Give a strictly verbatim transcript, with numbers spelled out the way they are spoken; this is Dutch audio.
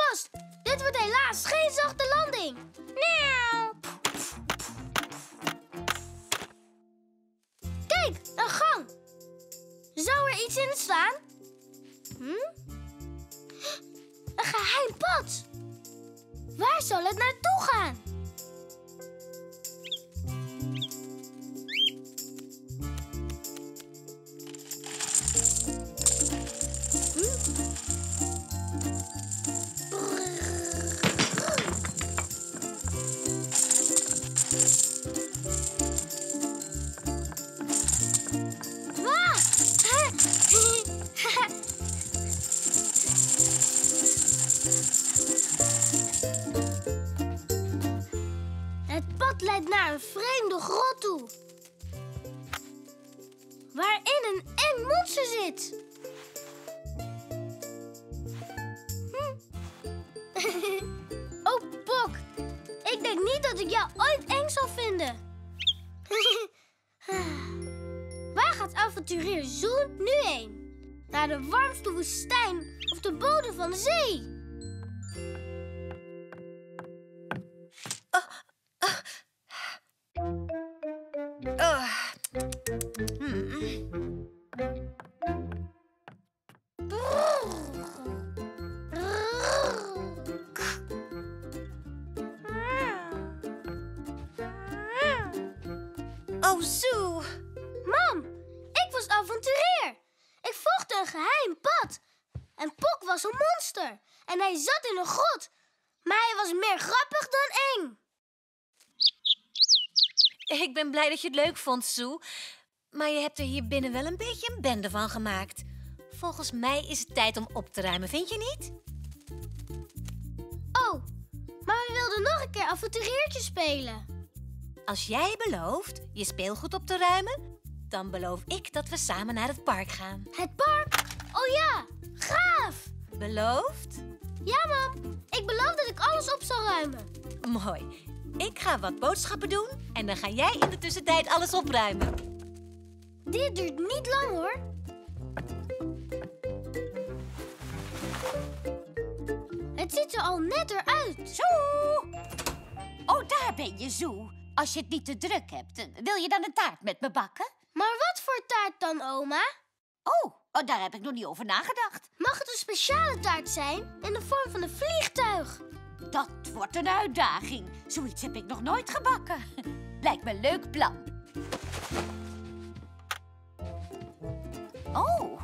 vast! Dit wordt helaas geen zachte landing. Miauw. Kijk, een gang. Zou er iets in staan? Hm? Een geheim pad. Waar zal het naartoe gaan? Het pad leidt naar een vreemde grot toe, waarin een eng monster zit. Hm. Oh, Pok, ik denk niet dat ik jou ooit eng zal vinden. Waar gaat avonturier Zoe nu heen? Naar de warmste woestijn of de bodem van de zee? Oh, oh. Oh. Hmm. Oh, Zoe. Mam, ik was avonturier. Ik volgde een geheim pad. En Pok was een monster. En hij zat in een grot. Maar hij was meer grappig dan eng. Ik ben blij dat je het leuk vond, Zoe. Maar je hebt er hier binnen wel een beetje een bende van gemaakt. Volgens mij is het tijd om op te ruimen, vind je niet? Oh, maar we wilden nog een keer avonturiertje spelen. Als jij belooft je speelgoed op te ruimen, dan beloof ik dat we samen naar het park gaan. Het park? Oh ja, gaaf! Beloofd? Ja, mam. Ik beloof dat ik alles op zal ruimen. Mooi. Ik ga wat boodschappen doen en dan ga jij in de tussentijd alles opruimen. Dit duurt niet lang, hoor. Het ziet er al net eruit. Zoe! Oh, daar ben je, Zoe. Als je het niet te druk hebt, wil je dan een taart met me bakken? Maar wat voor taart dan, oma? Oh, oh, daar heb ik nog niet over nagedacht. Mag het een speciale taart zijn in de vorm van een vliegtuig? Dat wordt een uitdaging. Zoiets heb ik nog nooit gebakken. Lijkt me een leuk plan. Oh,